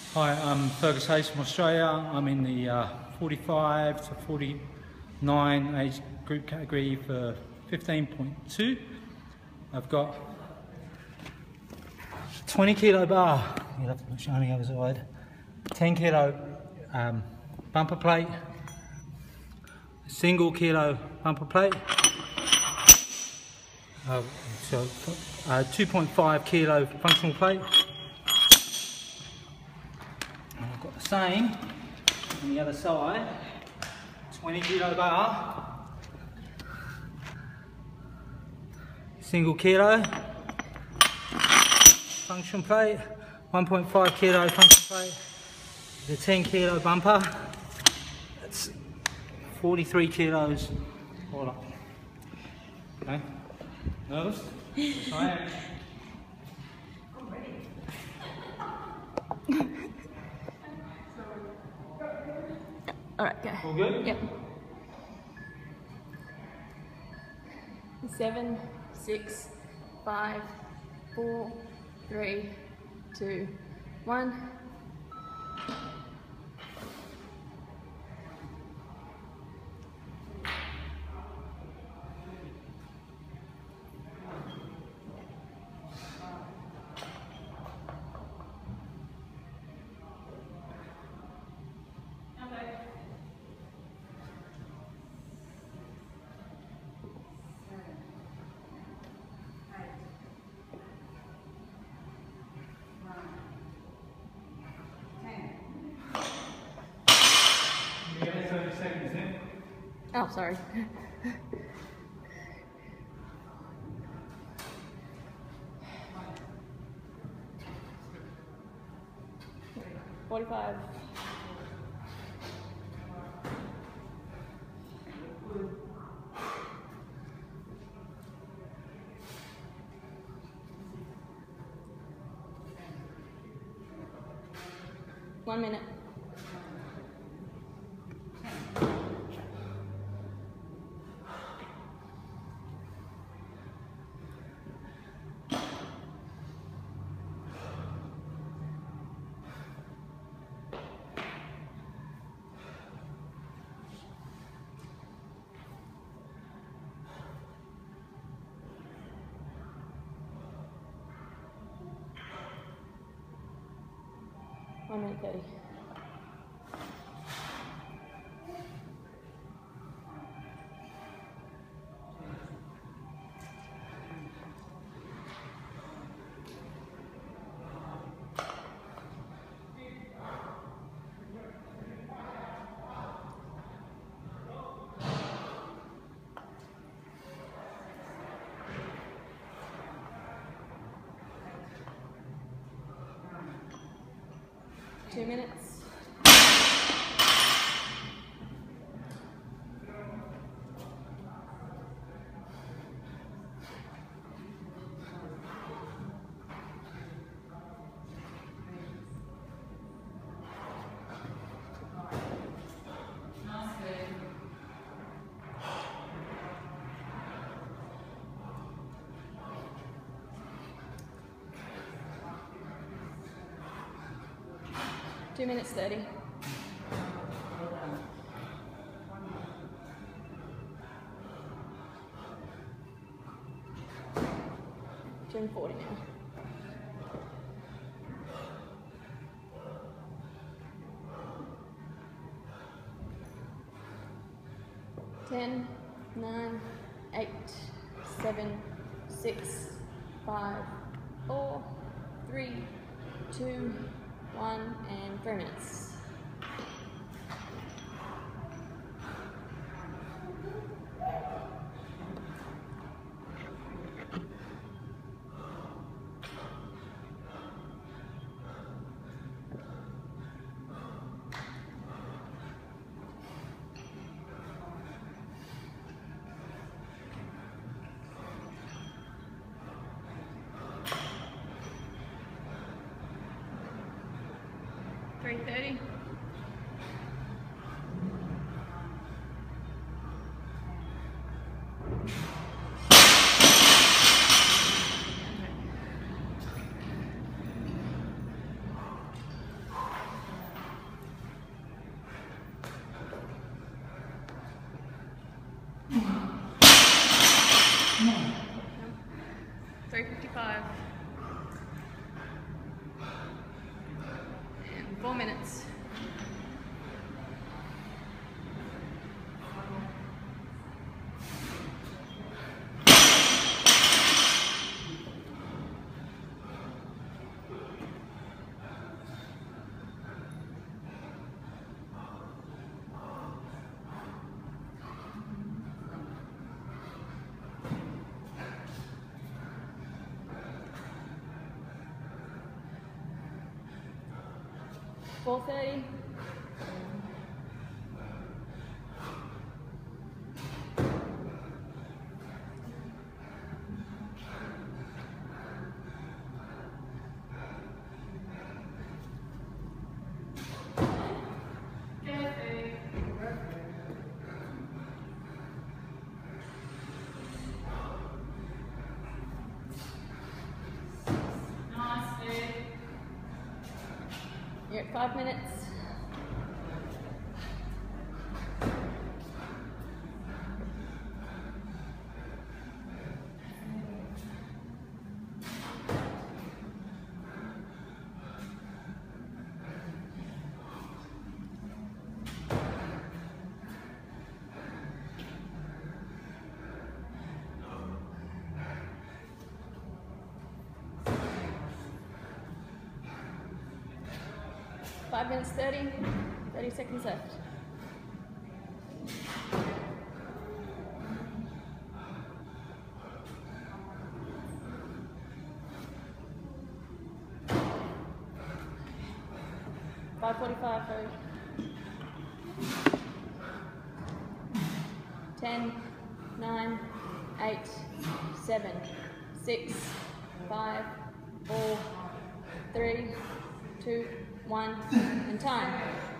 Hi, I'm Fergus Hayes from Australia. I'm in the 45 to 49 age group category for 15.2. I've got 20 kilo bar, you'll have to show me the other side, 10 kilo bumper plate, single kilo bumper plate, 2.5 kilo functional plate. I've got the same on the other side, 20 kilo bar, single kilo function plate, 1.5 kilo function plate, the 10 kilo bumper, that's 43 kilos all up. Okay, nervous? Yes, I am. Alright, go. All good? Yep. 7, 6, 5, 4, 3, 2, 1. Oh, sorry. $45. One minute. One minute 30. Two minutes. Two minutes 30. Turn 40 now. Ten, 9, 8, 7, 6, 5, 4, 3, 2, 1, and 3 minutes. $3.30. 4 minutes. $4.30. You're at 5 minutes. Five minutes 30 seconds left. $5.45 for 10, 9, 8, 7, 6, 5, 4, 3, 2, 1, and time.